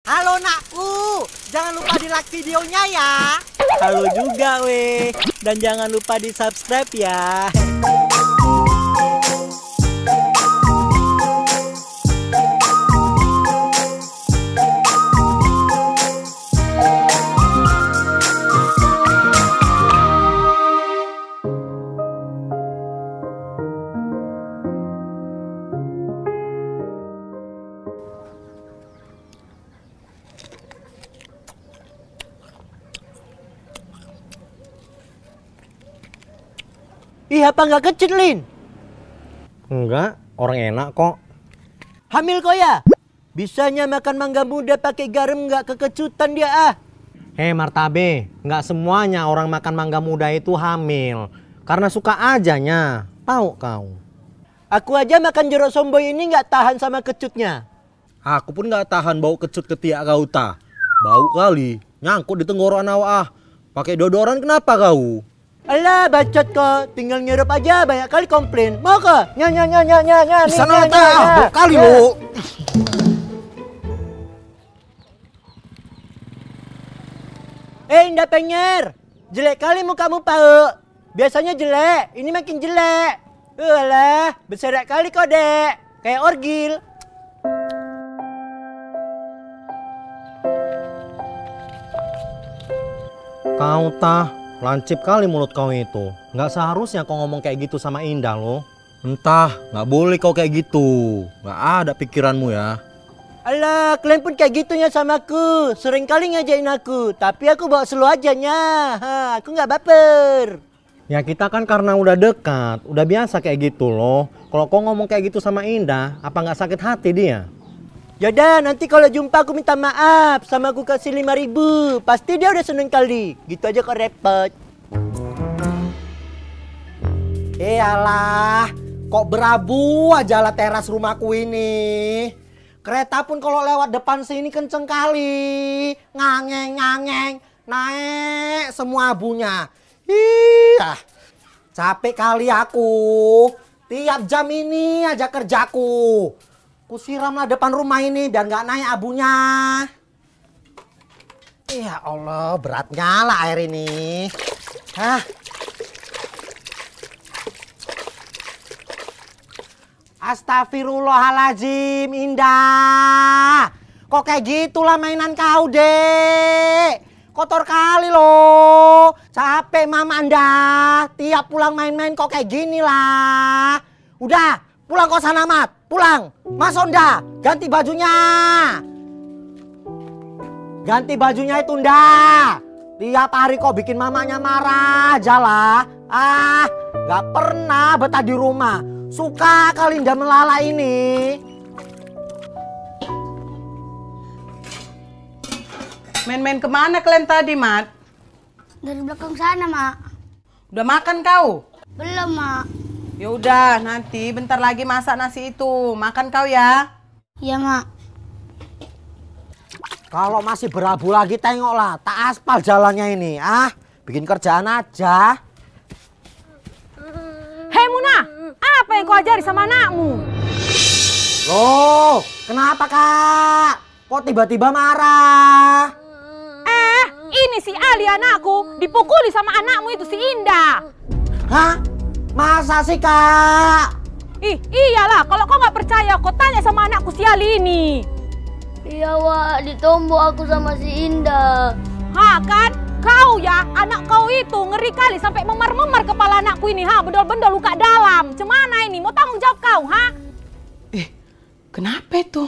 Halo nakku, jangan lupa di like videonya ya. Halo juga weh, dan jangan lupa di subscribe ya. Ih, apa nggak kecut, Lin? Enggak, orang enak kok. Hamil kok ya? Bisanya makan mangga muda pakai garam nggak kekecutan dia ah. Hei Martabe, nggak semuanya orang makan mangga muda itu hamil. Karena suka ajanya, tahu kau. Aku aja makan jeruk somboy ini nggak tahan sama kecutnya. Aku pun nggak tahan bau kecut ketiak kau ta. Bau kali, nyangkut di tenggorokan awak ah. Pakai deodoran kenapa kau? Alah, bacot kok. Tinggal ngirup aja, banyak kali komplain. Mau ke? Nya. Sana ta, bau kali lo. Indah penyer. Jelek kali mukamu, Pak. Biasanya jelek, ini makin jelek. Alah, beserak kali kok, Dek. Kayak orgil. Kau tah, lancip kali mulut kau itu. Nggak seharusnya kau ngomong kayak gitu sama Indah loh. Entah, nggak boleh kau kayak gitu. Nggak ada pikiranmu ya. Alah, kalian pun kayak gitunya sama aku. Sering kali ngajakin aku, tapi aku bawa slow aja nya. Aku nggak baper. Ya kita kan karena udah dekat, udah biasa kayak gitu loh. Kalau kau ngomong kayak gitu sama Indah, apa nggak sakit hati dia? Yaudah, nanti kalau jumpa aku minta maaf. Sama aku kasih 5.000. Pasti dia udah seneng kali. Gitu aja kok repot. Alah, kok berabu aja lah teras rumahku ini. Kereta pun kalau lewat depan sini kenceng kali. Ngangeng, naik semua abunya. Ih, capek kali aku. Tiap jam ini aja kerjaku. Kusiramlah depan rumah ini biar nggak naik abunya. Ya Allah, beratnya lah air ini. Hah. Astagfirullahaladzim, Indah. Kok kayak gitulah mainan kau, Dek. Kotor kali loh. Capek Mama Anda. Tiap pulang main-main kok kayak gini lah. Udah, pulang kok sana, Mat. Pulang. Mas Onda, ganti bajunya. Ganti bajunya itu, Nda. Tiap hari kok bikin mamanya marah aja lah. Ah, gak pernah betah di rumah. Suka kali Nda melala ini. Main-main kemana kalian tadi, Mat? Dari belakang sana, Mak. Udah makan kau? Belum, Mak. Ya udah, nanti bentar lagi masak nasi itu. Makan kau ya. Iya, Mak. Kalau masih berabu lagi tengoklah, tak aspal jalannya ini. Ah, bikin kerjaan aja. Hei Muna, apa yang kau ajari sama anakmu? Loh, kenapa Kak? Kok tiba-tiba marah? Ini si Ali anakku, dipukuli sama anakmu itu si Indah. Hah? Masa sih Kak? Iyalah, kalau kau nggak percaya, kau tanya sama anakku si Ali ini. Iya, Wak. Ditombok aku sama si Indah. Kan? Kau ya, anak kau itu ngeri kali sampai memar-memar kepala anakku ini. Bendol-bendol luka dalam. Cemana ini? Mau tanggung jawab kau, Kenapa itu?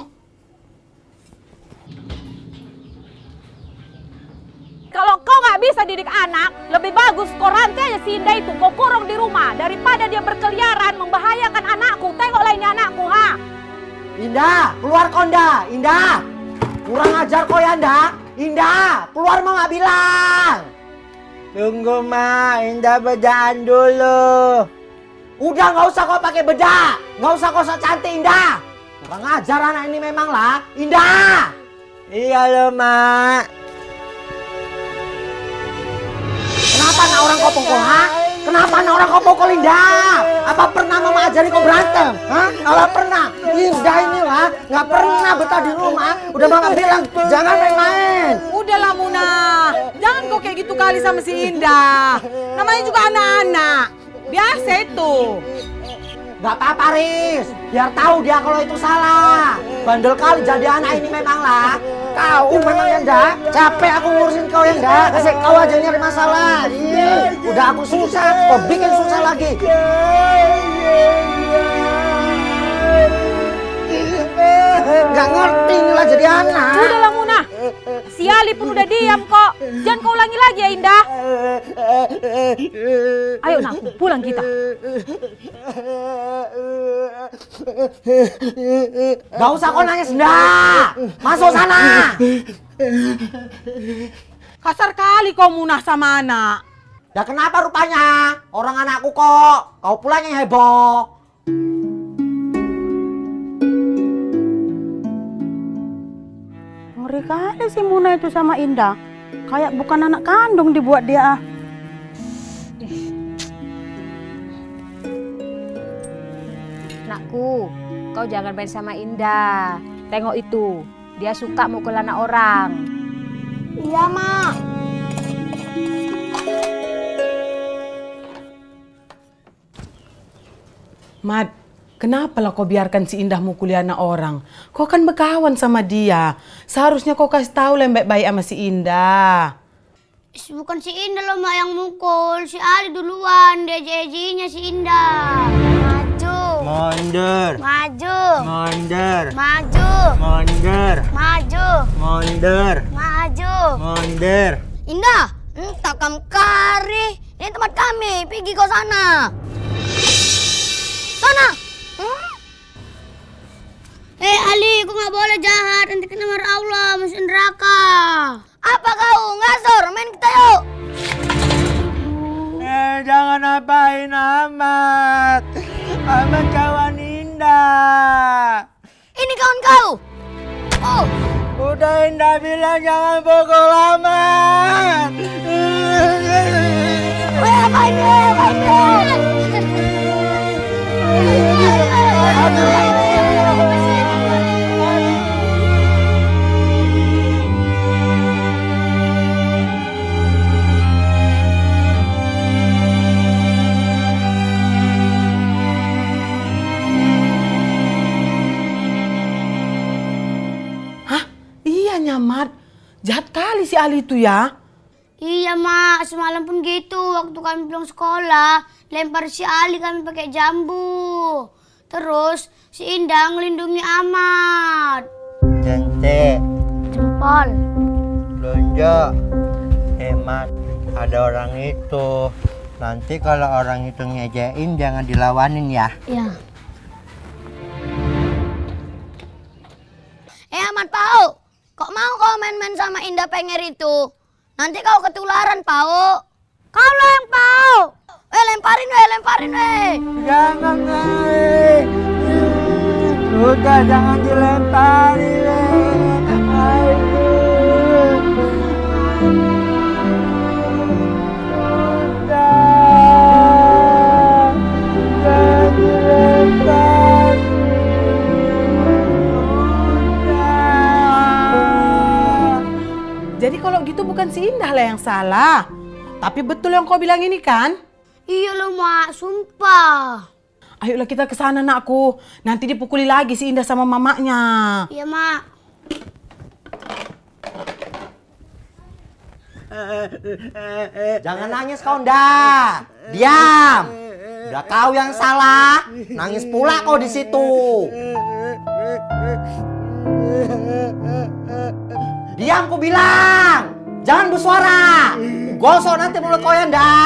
Kalau kau nggak bisa didik anak, lebih bagus kau rantai aja si Indah itu. Kau kurung di rumah daripada dia berkeliaran membahayakan anakku. Tengoklah ini anakku, Indah, keluar kau Indah. Indah, kurang ajar kau ya Indah. Indah, keluar mau nggak bilang. Tunggu Ma, Indah bedaan dulu. Udah nggak usah kau pakai bedak, nggak usah kau sok cantik Indah. Kurang ajar anak ini memang lah, Indah. Iya loh Mak. Kenapa anak orang kau pukul, Kenapa anak orang kau pukul Indah? Apa pernah mama ajari kau berantem? Hah? Kalau pernah, Indah inilah nggak pernah betah di rumah. Udah mama bilang jangan main-main. Udahlah Muna, jangan kok kayak gitu kali sama si Indah. Namanya juga anak-anak, biasa itu. Gak apa-apa Riz, biar tahu dia kalau itu salah. Bandel kali jadi anak ini memang lah. Kau memang yang dah, capek aku ngurusin kau yang dah. Kasih kau aja nyari masalah. Ih, udah aku susah, kau bikin susah lagi. Gak ngerti inilah jadi anak. Udahlah Muna, si Ali pun udah diam kok. Jangan kau ulangi lagi ya Indah. Ayo nak, pulang kita. Gak usah kau nangis dah. Masuk sana. Kasar kali kau Muna sama anak. Ya kenapa rupanya? Orang anakku kok. Kau pulang yang heboh. Ngeri kali si Muna itu sama Indah. Kayak bukan anak kandung dibuat dia. Nakku, kau jangan main sama Indah. Tengok itu, dia suka mukul anak orang. Iya, Mak. Mad, kenapa lah kau biarkan si Indah mukuli anak orang? Kau kan berkawan sama dia. Seharusnya kau kasih tahu lah baik-baik sama si Indah. Bukan si Indah loh Mak yang mukul, si Ali duluan, dia ejinya si Indah. Maju. Mundur. Maju. Mundur. Maju. Mundur. Maju. Mundur. Maju. Mundur. Indah, entah kamu kari. Ini tempat kami, pergi kau sana. Sana. Ali, kau nggak boleh jahat. Nanti kena marah Allah, masuk neraka. Apa kau ngasor? Main kita yuk. Jangan apain Ahmad. Ahmad kawan Indah. Ini kawan kau. Oh. Udah Indah bilang jangan pukul Ahmad. Apa ini? Mat, jahat kali si Ali itu ya. Iya Mak, semalam pun gitu. Waktu kami pulang sekolah, lempar si Ali kami pakai jambu. Terus si Indah ngelindungi Ahmad. Cantik. Jempol. Lonjok. Hemat. Ada orang itu. Nanti kalau orang itu ngejein jangan dilawanin ya. Iya. Ahmad Pau. Kok mau kau main-main sama Indah Penger itu? Nanti kau ketularan, Pau. Kau lah yang Pau. Lemparin, Jangan, Nay. Udah jangan dilemparin. Jadi kalau gitu bukan si Indah lah yang salah. Tapi betul yang kau bilang ini kan? Iya loh Mak, sumpah. Ayolah kita ke sana nakku. Nanti dipukuli lagi si Indah sama mamanya. Iya Mak. Jangan nangis kau Nda. Diam. Udah kau yang salah. Nangis pula kau di situ. Diam ku bilang. Jangan bersuara. Gosok nanti mulut kau ya Nda.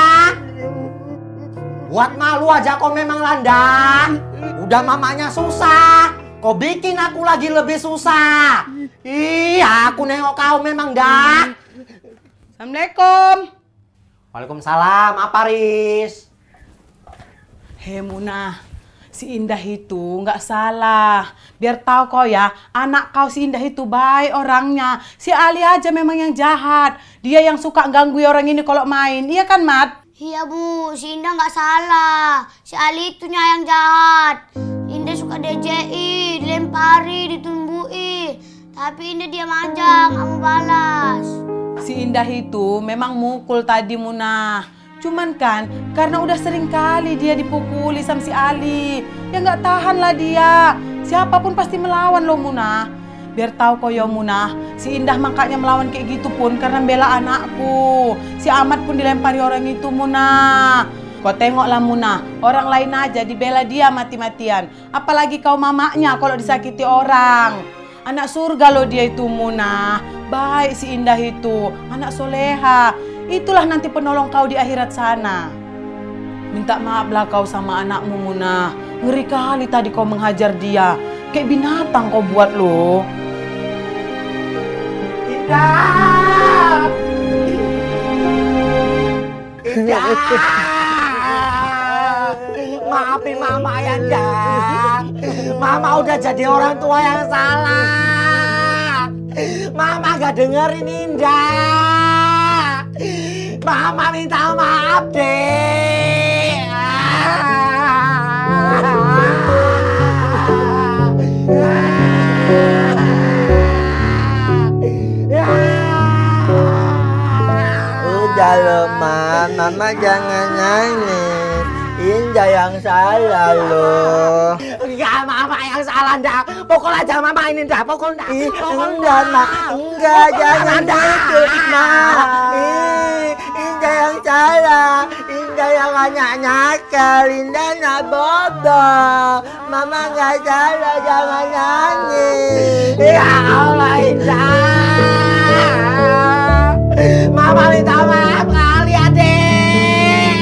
Buat malu aja kau memang Landa. Udah mamanya susah. Kau bikin aku lagi lebih susah. Iya, aku nengok kau memang Nda. Assalamualaikum. Waalaikumsalam, apa Riz? Hei Muna, si Indah itu nggak salah. Biar tahu kau ya, anak kau si Indah itu baik orangnya. Si Ali aja memang yang jahat. Dia yang suka ganggu orang ini kalau main. Iya kan, Mat? Iya Bu, si Indah nggak salah. Si Ali itu yang jahat. Indah suka DJI, dilempari, ditumbui. Tapi Indah diam aja, nggak mau balas. Si Indah itu memang mukul tadi Munah. Cuman kan karena udah sering kali dia dipukuli sama si Ali. Ya nggak tahan lah dia. Siapapun pasti melawan loh Munah. Biar tahu kok ya Munah, si Indah makanya melawan kayak gitu pun karena bela anakku. Si Ahmad pun dilempari orang itu Munah. Kau tengoklah Munah, orang lain aja dibela dia mati-matian. Apalagi kau mamanya kalau disakiti orang. Anak surga loh dia itu Munah. Baik si Indah itu, anak soleha. Itulah nanti penolong kau di akhirat sana. Minta maaflah kau sama anakmu Munah. Ngeri kali tadi kau menghajar dia. Kayak binatang kau buat lo. Indah! Indah! Maafin Mama ya, Indah. Mama udah jadi orang tua yang salah. Mama gak dengerin Indah. Mama minta maaf deh. Udah loh, Mama jangan nangis. Indah yang salah loh. Enggak, Mama yang salah, Ndak. Pukul aja Mama ini, Ndak. Pukul, Ndak. Enggak, Mak. Enggak, jangan gitu, Mak. Indah yang salah. Indah yang anak nakal. Indah anak bodoh. Mama nggak salah, jangan nangis. Ya Allah, Indah. Mama minta maaf kali, Adek.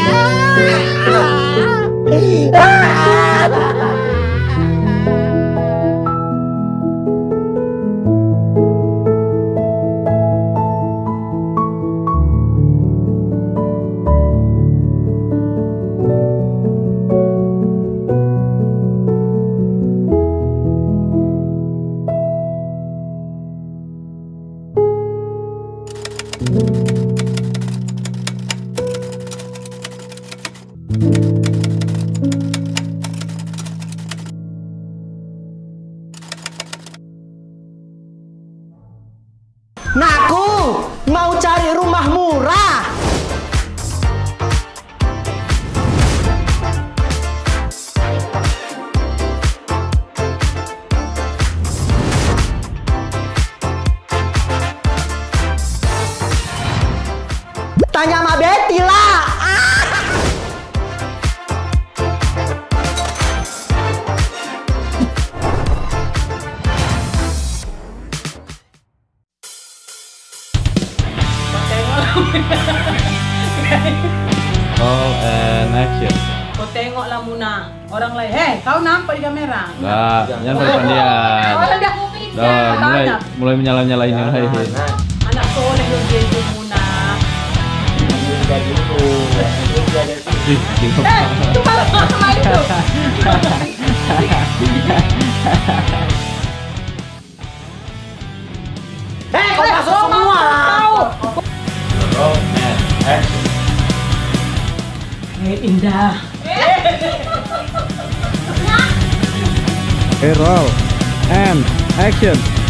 Nakku mau cari rumah murah. Tanya sama Betty lah. Roll and action. Kau tengoklah Munah, orang lain. Hei, kau nampak di kamera? Enggak, jangan perpandian. Mulai menyalah-nyalahin yang lain. Anak soleh loh dia itu Munah. Itu malah sama itu. Hei, kau masuk semua. Roll and action. Hei Indah. Roll and action.